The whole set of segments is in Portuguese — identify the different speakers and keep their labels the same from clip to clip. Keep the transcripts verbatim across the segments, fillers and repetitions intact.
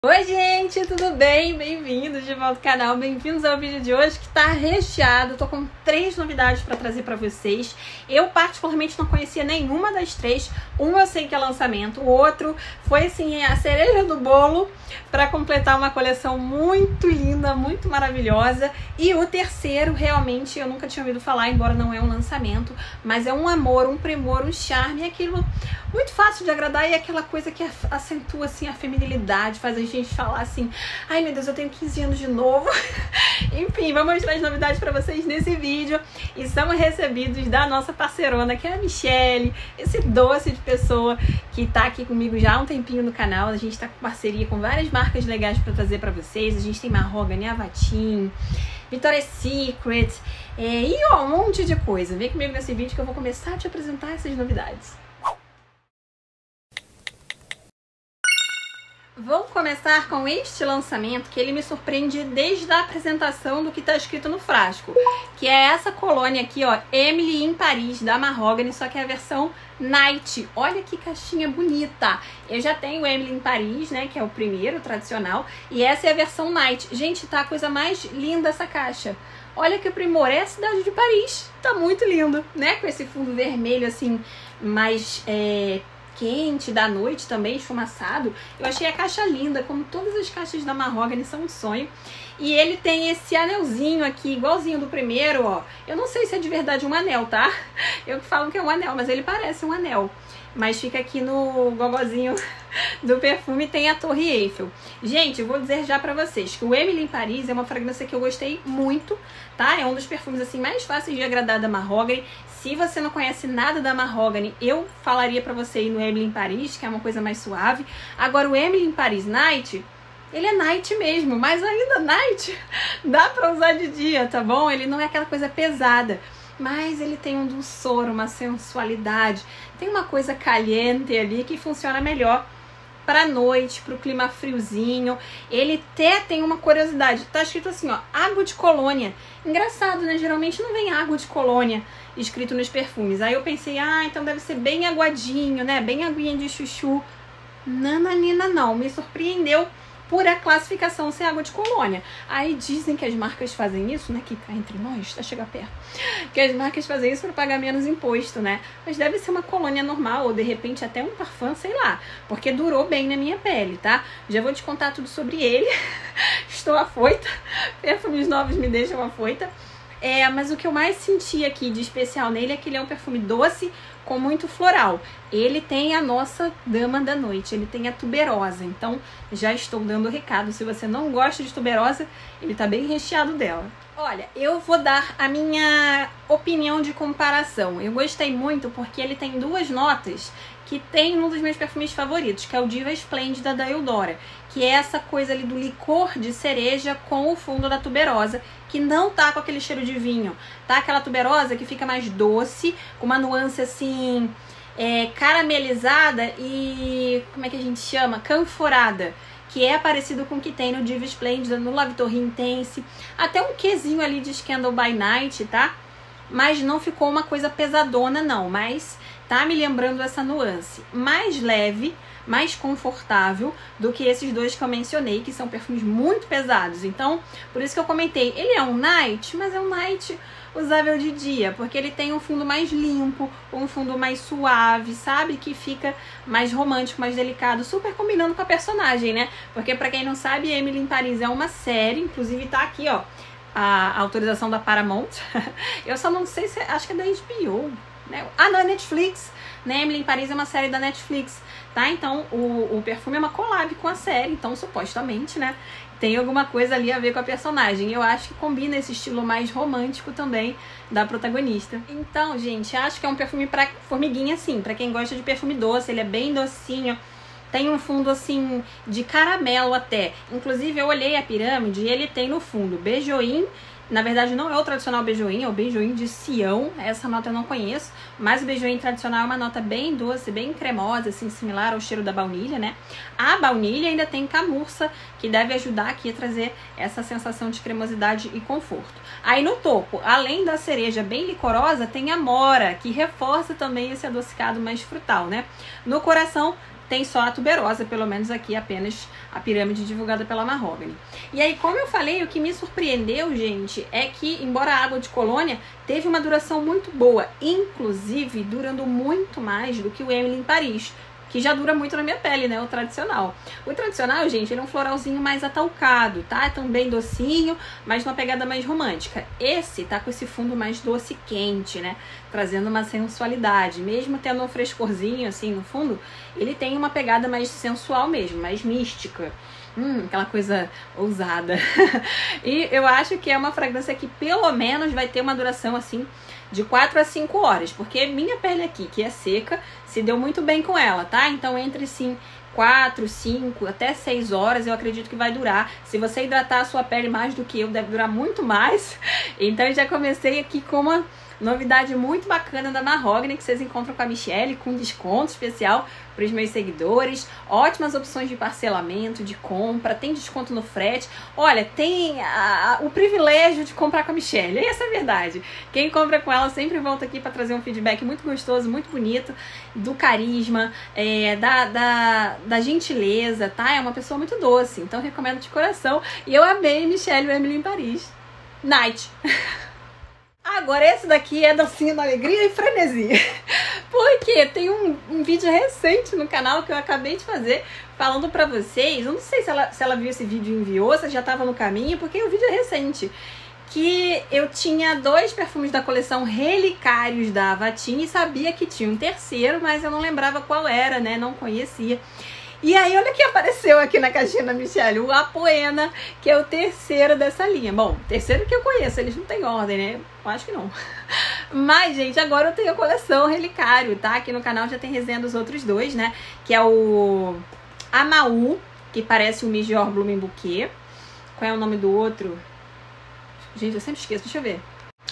Speaker 1: Oi gente, tudo bem? Bem-vindos de volta ao canal, bem-vindos ao vídeo de hoje que tá recheado. Tô com três novidades para trazer para vocês. Eu particularmente não conhecia nenhuma das três. Um eu sei que é lançamento, o outro foi assim a cereja do bolo para completar uma coleção muito linda, muito maravilhosa. E o terceiro realmente eu nunca tinha ouvido falar, embora não é um lançamento, mas é um amor, um primor, um charme, aquilo muito fácil de agradar e aquela coisa que acentua assim a feminilidade, faz a gente falar assim, ai meu Deus, eu tenho quinze anos de novo. Enfim, vou mostrar as novidades para vocês nesse vídeo e somos recebidos da nossa parceirona, que é a Michelle, esse doce de pessoa que tá aqui comigo já há um tempinho no canal. A gente tá com parceria com várias marcas legais para trazer para vocês. A gente tem Mahogany, Avatim, Victoria's Secret, é, e ó, um monte de coisa. Vem comigo nesse vídeo que eu vou começar a te apresentar essas novidades. Vamos começar com este lançamento que ele me surpreende desde a apresentação do que está escrito no frasco, que é essa colônia aqui, ó, Emily in Paris, da Mahogany, só que é a versão Night. Olha que caixinha bonita! Eu já tenho o Emily in Paris, né, que é o primeiro, tradicional, e essa é a versão Night. Gente, tá a coisa mais linda essa caixa. Olha que primor, é a cidade de Paris. Tá muito lindo, né, com esse fundo vermelho assim, mais... É... quente, da noite também, esfumaçado. Eu achei a caixa linda, como todas as caixas da Mahogany são um sonho. E ele tem esse anelzinho aqui, igualzinho do primeiro, ó. Eu não sei se é de verdade um anel, tá? Eu que falo que é um anel, mas ele parece um anel. Mas fica aqui no gogozinho do perfume, tem a Torre Eiffel. Gente, eu vou dizer já pra vocês que o Emily in Paris é uma fragrância que eu gostei muito, tá? É um dos perfumes assim mais fáceis de agradar da Mahogany. Se você não conhece nada da Mahogany, eu falaria pra você ir no Emily in Paris, que é uma coisa mais suave. Agora o Emily in Paris Night, ele é night mesmo, mas ainda night dá pra usar de dia, tá bom? Ele não é aquela coisa pesada, mas ele tem um dulçor, uma sensualidade, tem uma coisa caliente ali que funciona melhor pra noite, pro clima friozinho. Ele até tem uma curiosidade, tá escrito assim, ó, água de colônia. Engraçado, né? Geralmente não vem água de colônia escrito nos perfumes. Aí eu pensei, ah, então deve ser bem aguadinho, né? Bem aguinha de chuchu. Nananina não, me surpreendeu por a classificação ser água de colônia. Aí dizem que as marcas fazem isso, né? Que cá entre nós, tá chegando perto. Que as marcas fazem isso para pagar menos imposto, né? Mas deve ser uma colônia normal, ou de repente até um parfum, sei lá. Porque durou bem na minha pele, tá? Já vou te contar tudo sobre ele. Estou afoita. Perfumes novos me deixam afoita. É, mas o que eu mais senti aqui de especial nele é que ele é um perfume doce com muito floral. Ele tem a nossa dama da noite, ele tem a tuberosa. Então já estou dando o recado, se você não gosta de tuberosa, ele tá bem recheado dela. Olha, eu vou dar a minha opinião de comparação. Eu gostei muito porque ele tem duas notas que tem um dos meus perfumes favoritos, que é o Diva Esplêndida da Eudora, que é essa coisa ali do licor de cereja com o fundo da tuberosa, que não tá com aquele cheiro de vinho, tá? Aquela tuberosa que fica mais doce, com uma nuance assim, é, caramelizada e, como é que a gente chama? Canforada, que é parecido com o que tem no Diva Esplêndida, no La Vie Intense, até um quezinho ali de Scandal by Night, tá? Mas não ficou uma coisa pesadona não, mas tá me lembrando essa nuance mais leve, mais confortável do que esses dois que eu mencionei, que são perfumes muito pesados. Então, por isso que eu comentei, ele é um night, mas é um night usável de dia, porque ele tem um fundo mais limpo, um fundo mais suave, sabe? Que fica mais romântico, mais delicado, super combinando com a personagem, né? Porque pra quem não sabe, Emily in Paris é uma série, inclusive tá aqui, ó, a autorização da Paramount. Eu só não sei se, acho que é da H B O, né? Ah, não, é Netflix, né? Emily in Paris é uma série da Netflix, tá? Então o, o perfume é uma collab com a série, então supostamente, né, tem alguma coisa ali a ver com a personagem. Eu acho que combina esse estilo mais romântico também da protagonista. Então, gente, acho que é um perfume pra formiguinha, assim, pra quem gosta de perfume doce. Ele é bem docinho, tem um fundo assim de caramelo até. Inclusive eu olhei a pirâmide e ele tem no fundo Benjoin. Na verdade não é o tradicional Benjoin, é o Benjoin de Sião. Essa nota eu não conheço, mas o Benjoin tradicional é uma nota bem doce, bem cremosa, assim, similar ao cheiro da baunilha, né? A baunilha ainda tem camurça, que deve ajudar aqui a trazer essa sensação de cremosidade e conforto. Aí no topo, além da cereja bem licorosa, tem a mora, que reforça também esse adocicado mais frutal, né? No coração tem só a tuberosa, pelo menos aqui apenas a pirâmide divulgada pela Mahogany. E aí, como eu falei, o que me surpreendeu, gente, é que, embora a água de colônia teve uma duração muito boa, inclusive durando muito mais do que o Emily em Paris, que já dura muito na minha pele, né? O tradicional. O tradicional, gente, ele é um floralzinho mais atalcado, tá? É também docinho, mas numa pegada mais romântica. Esse tá com esse fundo mais doce e quente, né? Trazendo uma sensualidade. Mesmo tendo um frescorzinho, assim, no fundo, ele tem uma pegada mais sensual mesmo, mais mística. Hum, aquela coisa ousada. E eu acho que é uma fragrância que pelo menos vai ter uma duração, assim, de quatro a cinco horas, porque minha pele aqui, que é seca, se deu muito bem com ela, tá? Então entre sim quatro, cinco, até seis horas eu acredito que vai durar. Se você hidratar a sua pele mais do que eu, deve durar muito mais. Então eu já comecei aqui com uma novidade muito bacana da Mahogany, que vocês encontram com a Michelle, com desconto especial para os meus seguidores. Ótimas opções de parcelamento, de compra, tem desconto no frete. Olha, tem a, a, o privilégio de comprar com a Michelle, essa é a verdade. Quem compra com ela sempre volta aqui para trazer um feedback muito gostoso, muito bonito, do carisma, é, da, da, da gentileza, tá? É uma pessoa muito doce, então recomendo de coração. E eu amei Michelle e Emily em Paris. Night! Agora esse daqui é docinho da alegria e frenesi. Porque tem um, um vídeo recente no canal que eu acabei de fazer falando pra vocês. Eu não sei se ela, se ela viu esse vídeo e enviou, se já tava no caminho, porque o vídeo é recente. Que eu tinha dois perfumes da coleção Relicários da Avatin e sabia que tinha um terceiro, mas eu não lembrava qual era, né? Não conhecia. E aí, olha o que apareceu aqui na caixinha da Michelle, o Apoena, que é o terceiro dessa linha. Bom, terceiro que eu conheço, eles não têm ordem, né? Eu acho que não. Mas, gente, agora eu tenho a coleção Relicário, tá? Aqui no canal já tem resenha dos outros dois, né? Que é o Amaú, que parece o Mijour Blooming Bouquet. Qual é o nome do outro? Gente, eu sempre esqueço, deixa eu ver.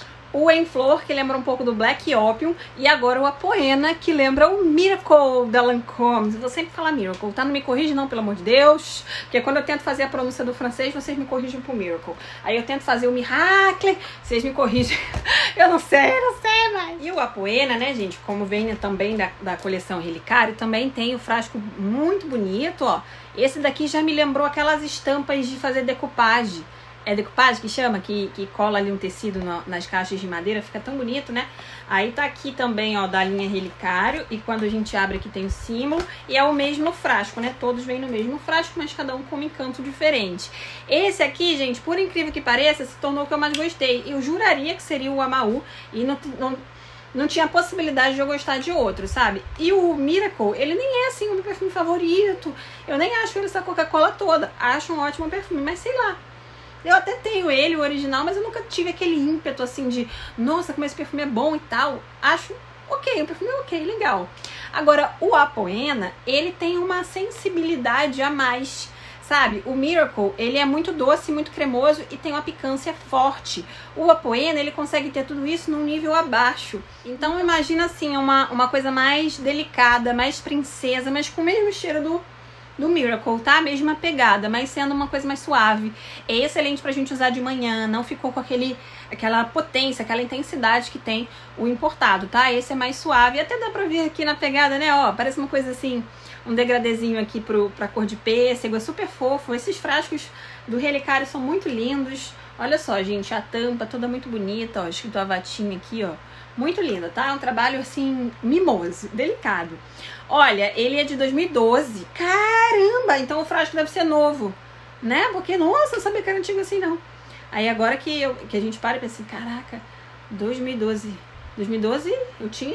Speaker 1: O En Flor, que lembra um pouco do Black Opium, e agora o Apoena, que lembra o Miracle da Lancôme. Eu vou sempre falar Miracle, tá? Não me corrige não, pelo amor de Deus, porque quando eu tento fazer a pronúncia do francês, vocês me corrigem pro Miracle. Aí eu tento fazer o Miracle, vocês me corrigem. Eu não sei, eu não sei mais. E o Apoena, né, gente, como vem também da, da coleção Relicário, também tem o frasco muito bonito, ó. Esse daqui já me lembrou aquelas estampas de fazer decoupage. É decoupage que chama? Que, que cola ali um tecido no, nas caixas de madeira, fica tão bonito, né? Aí tá aqui também, ó, da linha Relicário, e quando a gente abre aqui tem o símbolo, e é o mesmo frasco, né? Todos vêm no mesmo frasco, mas cada um com um encanto diferente. Esse aqui, gente, por incrível que pareça, se tornou o que eu mais gostei. Eu juraria que seria o Amaú, e não... não Não tinha possibilidade de eu gostar de outro, sabe? E o Miracle, ele nem é assim o meu perfume favorito. Eu nem acho ele essa Coca-Cola toda. Acho um ótimo perfume, mas sei lá. Eu até tenho ele, o original, mas eu nunca tive aquele ímpeto assim de nossa, como esse perfume é bom e tal. Acho ok, o perfume é ok, legal. Agora, o Apoena, ele tem uma sensibilidade a mais, sabe? O Miracle, ele é muito doce, muito cremoso e tem uma picância forte. O Apoena, ele consegue ter tudo isso num nível abaixo. Então, imagina assim, uma, uma coisa mais delicada, mais princesa, mas com o mesmo cheiro do... do Miracle, tá? A mesma pegada, mas sendo uma coisa mais suave. É excelente pra gente usar de manhã, não ficou com aquele, aquela potência, aquela intensidade que tem o importado, tá? Esse é mais suave, até dá pra ver aqui na pegada, né? Ó, parece uma coisa assim, um degradezinho aqui pro, pra cor de pêssego, é super fofo. Esses frascos do Relicário são muito lindos. Olha só, gente, a tampa toda muito bonita, ó, escrito Avatin aqui, ó. Muito linda, tá? É um trabalho, assim, mimoso, delicado. Olha, ele é de dois mil e doze. Caramba! Então o frasco deve ser novo, né? Porque, nossa, não sabia que era antigo assim, não. Aí agora que, eu, que a gente para e pensa assim, caraca, dois mil e doze. dois mil e doze eu tinha...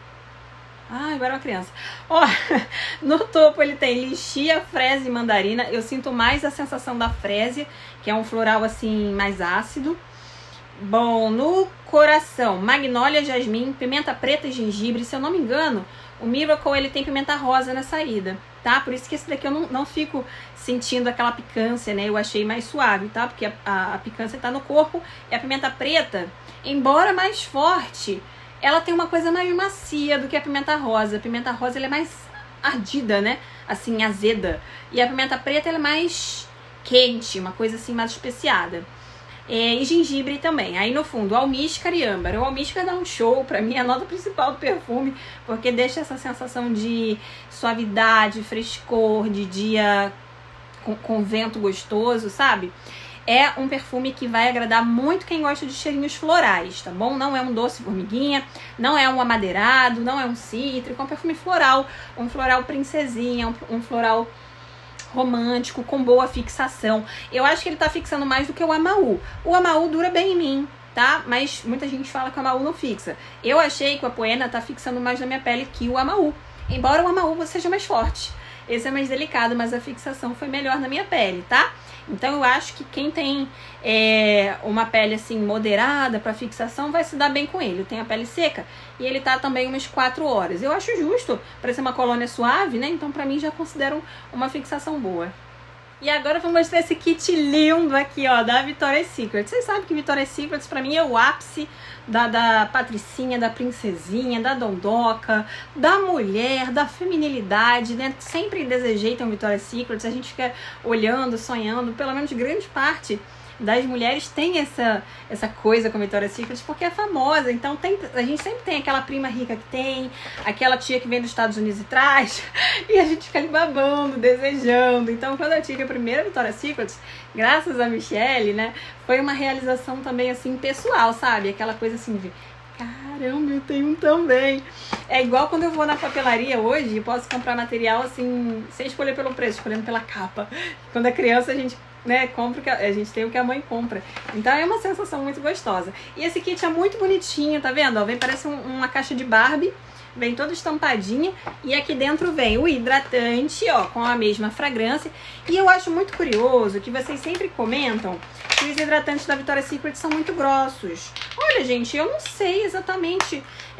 Speaker 1: Ah, agora é uma criança. Ó, no topo ele tem lixia, fresa e mandarina. Eu sinto mais a sensação da fresa, que é um floral, assim, mais ácido. Bom, no coração, magnólia, jasmim, pimenta preta e gengibre. Se eu não me engano, o Miracle, ele tem pimenta rosa na saída, tá? Por isso que esse daqui eu não, não fico sentindo aquela picância, né? Eu achei mais suave, tá? Porque a, a, a picância tá no corpo. E a pimenta preta, embora mais forte, ela tem uma coisa mais macia do que a pimenta rosa. A pimenta rosa, ela é mais ardida, né? Assim, azeda. E a pimenta preta, ela é mais quente, uma coisa assim, mais especiada. é, e gengibre também. Aí no fundo, almíscar e âmbar. O almíscar dá um show, pra mim é a nota principal do perfume, porque deixa essa sensação de suavidade, frescor, de dia com, com vento gostoso, sabe? É um perfume que vai agradar muito quem gosta de cheirinhos florais, tá bom? Não é um doce formiguinha, não é um amadeirado, não é um cítrico, é um perfume floral, um floral princesinha, um, um floral romântico, com boa fixação. Eu acho que ele tá fixando mais do que o Amaú. O Amaú dura bem em mim, tá? Mas muita gente fala que o Amaú não fixa. Eu achei que o Apoena tá fixando mais na minha pele que o Amaú, embora o Amaú seja mais forte. Esse é mais delicado, mas a fixação foi melhor na minha pele, tá? Então eu acho que quem tem é, uma pele assim moderada para fixação vai se dar bem com ele. Eu tenho a pele seca e ele tá também umas quatro horas. Eu acho justo para ser uma colônia suave, né? Então pra mim já considero uma fixação boa. E agora eu vou mostrar esse kit lindo aqui, ó, da Victoria's Secret. Vocês sabem que Victoria's Secret pra mim é o ápice da, da patricinha, da princesinha, da dondoca, da mulher, da feminilidade, né? Sempre desejei ter um Victoria's Secret. A gente fica olhando, sonhando, pelo menos grande parte das mulheres tem essa, essa coisa com Victoria's Secret porque é famosa. Então tem, a gente sempre tem aquela prima rica que tem, aquela tia que vem dos Estados Unidos e traz, e a gente fica ali babando, desejando. Então quando eu tive a primeira Victoria's Secret, graças a Michelle, né, foi uma realização também assim pessoal, sabe? Aquela coisa assim de caramba, eu tenho um também. É igual quando eu vou na papelaria hoje e posso comprar material assim, sem escolher pelo preço, escolhendo pela capa. Quando é criança a gente, né, compra o que a, a gente tem o que a mãe compra. Então é uma sensação muito gostosa. E esse kit é muito bonitinho, tá vendo? Ó, vem, parece um, uma caixa de Barbie, vem toda estampadinha. E aqui dentro vem o hidratante, ó, com a mesma fragrância. E eu acho muito curioso que vocês sempre comentam que os hidratantes da Victoria's Secret são muito grossos. Olha, gente, eu não sei exatamente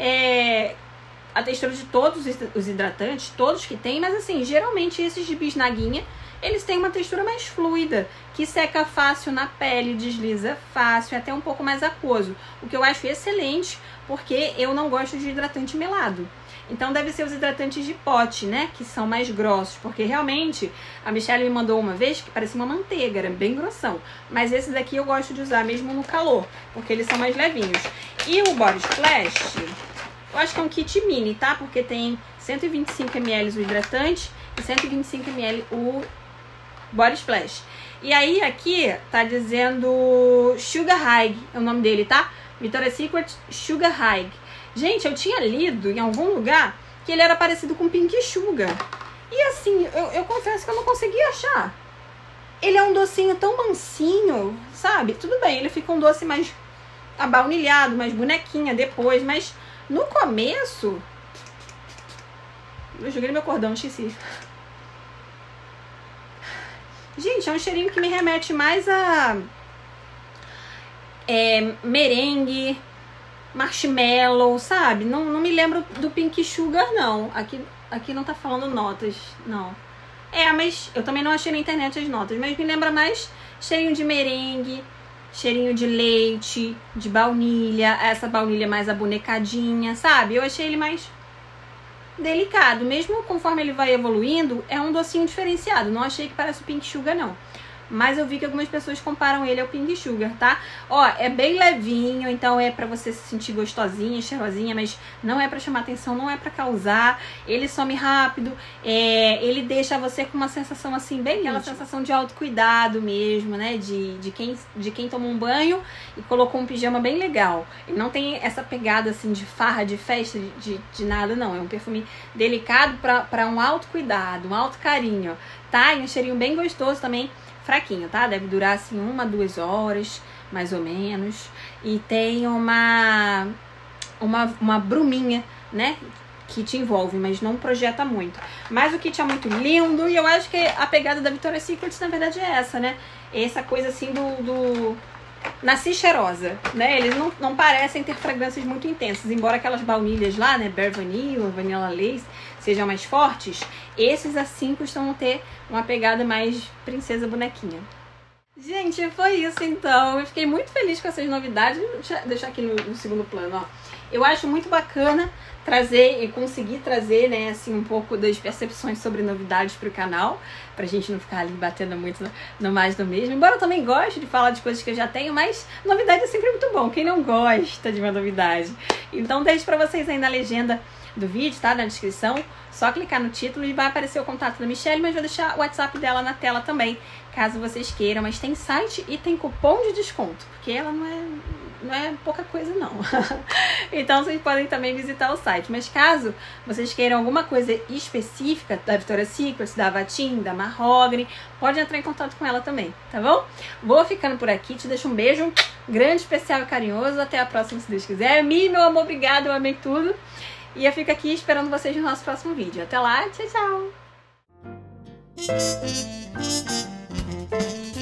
Speaker 1: é, a textura de todos os hidratantes, todos que tem, mas assim, geralmente esses de bisnaguinha, eles têm uma textura mais fluida, que seca fácil na pele, desliza fácil, até um pouco mais aquoso. O que eu acho excelente, porque eu não gosto de hidratante melado. Então deve ser os hidratantes de pote, né, que são mais grossos, porque realmente a Michelle me mandou uma vez que parecia uma manteiga, era bem grossão. Mas esses daqui eu gosto de usar mesmo no calor, porque eles são mais levinhos. E o Body Splash, eu acho que é um kit mini, tá? Porque tem cento e vinte e cinco mililitros o hidratante e cento e vinte e cinco mililitros o Body Splash. E aí aqui tá dizendo Sugar High, é o nome dele, tá? Victoria's Secret Sugar High. Gente, eu tinha lido em algum lugar que ele era parecido com Pink Sugar. E assim, eu, eu confesso que eu não consegui achar. Ele é um docinho tão mansinho, sabe? Tudo bem, ele fica um doce mais abaunilhado, mais bonequinha depois, mas no começo... Eu joguei no meu cordão, esqueci. Gente, é um cheirinho que me remete mais a é, merengue, marshmallow, sabe? Não, não me lembro do Pink Sugar, não. Aqui, aqui não tá falando notas, não. É, mas eu também não achei na internet as notas, mas me lembra mais cheirinho de merengue, cheirinho de leite, de baunilha, essa baunilha mais abonecadinha, sabe? Eu achei ele mais delicado, mesmo conforme ele vai evoluindo, é um docinho diferenciado. Não achei que parece o Pink Sugar, não. Mas eu vi que algumas pessoas comparam ele ao Pink Sugar, tá? Ó, é bem levinho, então é pra você se sentir gostosinha, cheirosinha, mas não é pra chamar atenção, não é pra causar. Ele some rápido, é, ele deixa você com uma sensação assim, bem aquela sensação de autocuidado mesmo, né? De, de, quem, de quem tomou um banho e colocou um pijama bem legal. E não tem essa pegada assim de farra, de festa, de, de, de nada, não. É um perfume delicado pra, pra um autocuidado, um auto carinho, tá? E um cheirinho bem gostoso também. Fraquinho, tá? Deve durar assim uma, duas horas, mais ou menos. E tem uma, uma, uma bruminha, né? Que te envolve, mas não projeta muito. Mas o kit é muito lindo e eu acho que a pegada da Victoria's Secret, na verdade, é essa, né? Essa coisa assim do... do... nasci cheirosa, né? Eles não, não parecem ter fragrâncias muito intensas, embora aquelas baunilhas lá, né? Bare Vanilla, Vanilla Lace, sejam mais fortes. Esses assim costumam ter uma pegada mais princesa bonequinha. Gente, foi isso então. Eu fiquei muito feliz com essas novidades. Deixa eu deixar aqui no, no segundo plano, ó. Eu acho muito bacana trazer e conseguir trazer, né, assim, um pouco das percepções sobre novidades pro canal, pra gente não ficar ali batendo muito no, no mais do mesmo. Embora eu também goste de falar de coisas que eu já tenho, mas novidade é sempre muito bom. Quem não gosta de uma novidade? Então deixo pra vocês aí na legenda do vídeo, tá? Na descrição. Só clicar no título e vai aparecer o contato da Michelle, mas vou deixar o WhatsApp dela na tela também, caso vocês queiram. Mas tem site e tem cupom de desconto, porque ela não é, não é pouca coisa não. Então vocês podem também visitar o site. Mas caso vocês queiram alguma coisa específica da Victoria's Secret, da Avatim, da Mahogany, pode entrar em contato com ela também, tá bom? Vou ficando por aqui, te deixo um beijo grande, especial e carinhoso. Até a próxima, se Deus quiser. Mi, meu amor, obrigada, eu amei tudo. E eu fico aqui esperando vocês no nosso próximo vídeo. Até lá, tchau, tchau!